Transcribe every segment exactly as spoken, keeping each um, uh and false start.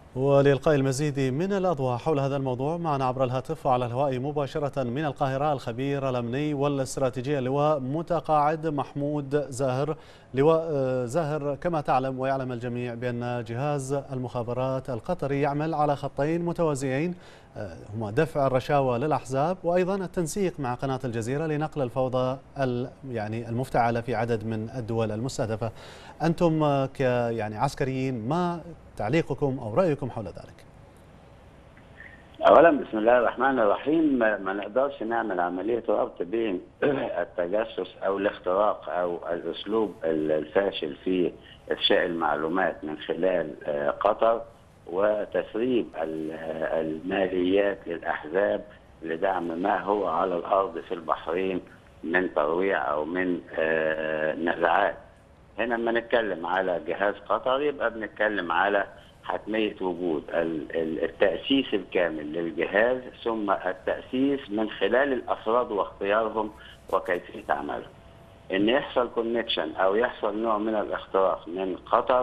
ولإلقاء المزيد من الأضواء حول هذا الموضوع معنا عبر الهاتف وعلى الهواء مباشرة من القاهرة الخبير الأمني والاستراتيجي اللواء متقاعد محمود زاهر. لواء زاهر، كما تعلم ويعلم الجميع بأن جهاز المخابرات القطري يعمل على خطين متوازيين، هما دفع الرشاوى للأحزاب وأيضا التنسيق مع قناة الجزيرة لنقل الفوضى يعني المفتعلة في عدد من الدول المستهدفة. أنتم ك يعني عسكريين، ما تعليقكم أو رأيكم حول ذلك؟ أولا بسم الله الرحمن الرحيم. ما نقدرش نعمل عملية ربط بين التجسس أو الاختراق أو الأسلوب الفاشل في إفشاء المعلومات من خلال قطر وتسريب الماليات للأحزاب لدعم ما هو على الأرض في البحرين من ترويع أو من نزاعات. هنا لما نتكلم على جهاز قطر يبقى بنتكلم على حتمية وجود التأسيس الكامل للجهاز، ثم التأسيس من خلال الأفراد واختيارهم وكيفية عملهم. إن يحصل كونكشن أو يحصل نوع من الاختراق من قطر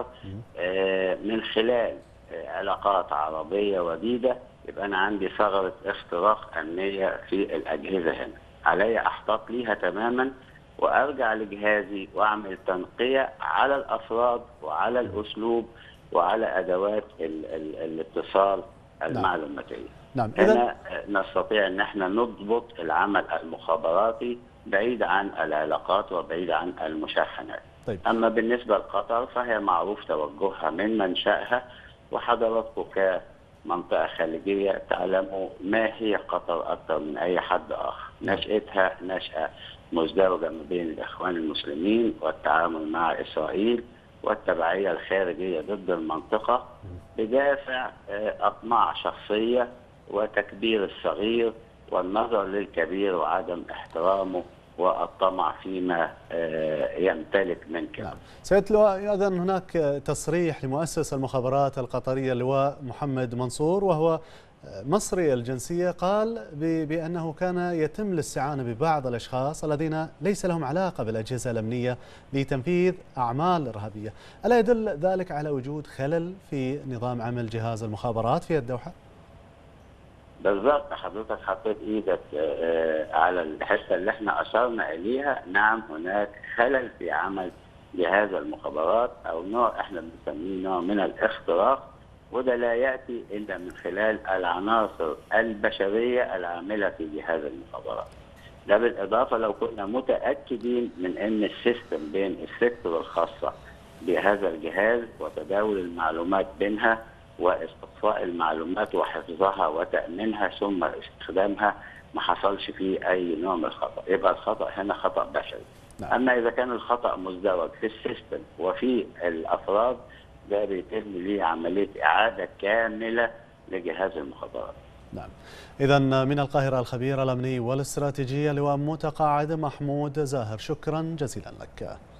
من خلال علاقات عربية وديدة، يبقى أنا عندي ثغرة اختراق أمنية في الأجهزة هنا، علي أحتاط ليها تماما وأرجع لجهازي وأعمل تنقية على الأفراد وعلى الأسلوب وعلى أدوات ال ال الاتصال المعلوماتية. نعم. هنا نستطيع أن احنا نضبط العمل المخابراتي بعيد عن العلاقات وبعيد عن المشاحنات. طيب. أما بالنسبة لقطر فهي معروف توجهها من منشأها، وحضراتكم كمنطقة خليجية تعلموا ما هي قطر أكثر من أي حد آخر. نشأتها نشأة مزدوجة ما بين الإخوان المسلمين والتعامل مع إسرائيل والتبعية الخارجية ضد المنطقة بدافع أطماع شخصية وتكبير الصغير والنظر للكبير وعدم احترامه والطمع فيما يمتلك من كده. نعم. سيد اللواء، إذن هناك تصريح لمؤسس المخابرات القطرية اللواء محمد منصور وهو مصري الجنسية، قال بأنه كان يتم الاستعانة ببعض الأشخاص الذين ليس لهم علاقة بالأجهزة الأمنية لتنفيذ أعمال إرهابية. ألا يدل ذلك على وجود خلل في نظام عمل جهاز المخابرات في الدوحة؟ بالضبط، حضرتك حطيت ايدك على الحته اللي احنا اشرنا اليها. نعم، هناك خلل في عمل جهاز المخابرات او نوع احنا بنسميه نوع من الاختراق، وده لا ياتي الا من خلال العناصر البشريه العامله في جهاز المخابرات. ده بالاضافه لو كنا متاكدين من ان السيستم بين السيكتور الخاصه بهذا الجهاز وتداول المعلومات بينها واستقصاء المعلومات وحفظها وتأمينها ثم استخدامها ما حصلش فيه أي نوع من الخطأ، يبقى الخطأ هنا خطأ بشري. نعم. أما إذا كان الخطأ مزدوج في السيستم وفي الأفراد، ده بيتم ليه عملية إعادة كاملة لجهاز المخابرات. نعم. إذن من القاهرة الخبير الأمني والاستراتيجي اللواء متقاعد محمود زاهر، شكرا جزيلا لك.